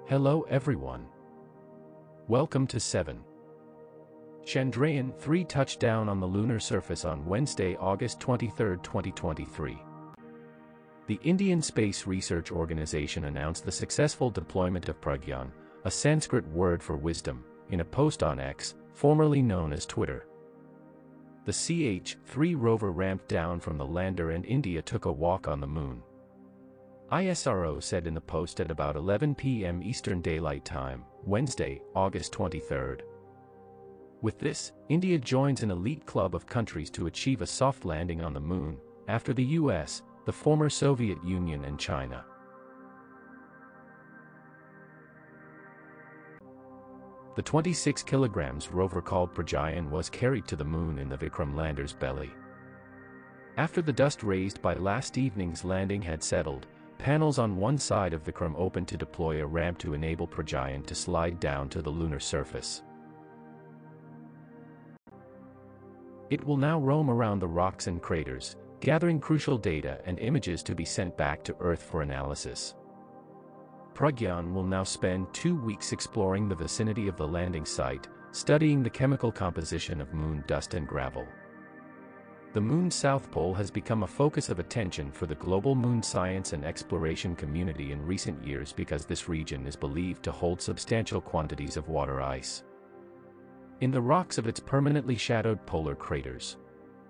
Hello everyone. Welcome to 7. Chandrayaan-3 touchdown on the lunar surface on Wednesday, August 23, 2023. The Indian Space Research Organization announced the successful deployment of Pragyan, a Sanskrit word for wisdom, in a post on X, formerly known as Twitter. The CH-3 rover ramped down from the lander and India took a walk on the moon. ISRO said in the post at about 11 p.m. Eastern Daylight Time, Wednesday, August 23. With this, India joins an elite club of countries to achieve a soft landing on the moon, after the US, the former Soviet Union and China. The 26 kilograms rover called Pragyan was carried to the moon in the Vikram lander's belly. After the dust raised by last evening's landing had settled, panels on one side of Vikram opened to deploy a ramp to enable Pragyan to slide down to the lunar surface. It will now roam around the rocks and craters, gathering crucial data and images to be sent back to Earth for analysis. Pragyan will now spend 2 weeks exploring the vicinity of the landing site, studying the chemical composition of moon dust and gravel. The moon's south pole has become a focus of attention for the global moon science and exploration community in recent years because this region is believed to hold substantial quantities of water ice in the rocks of its permanently shadowed polar craters.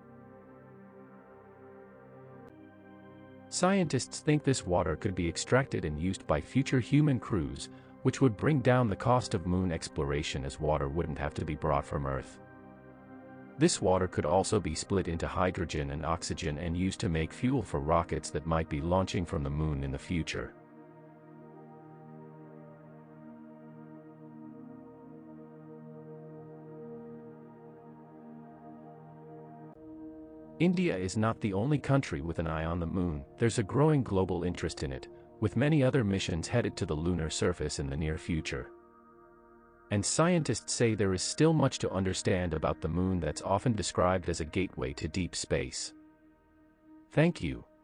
Scientists think this water could be extracted and used by future human crews, which would bring down the cost of moon exploration as water wouldn't have to be brought from Earth. This water could also be split into hydrogen and oxygen and used to make fuel for rockets that might be launching from the moon in the future. India is not the only country with an eye on the moon. There's a growing global interest in it, with many other missions headed to the lunar surface in the near future. And scientists say there is still much to understand about the moon that's often described as a gateway to deep space. Thank you.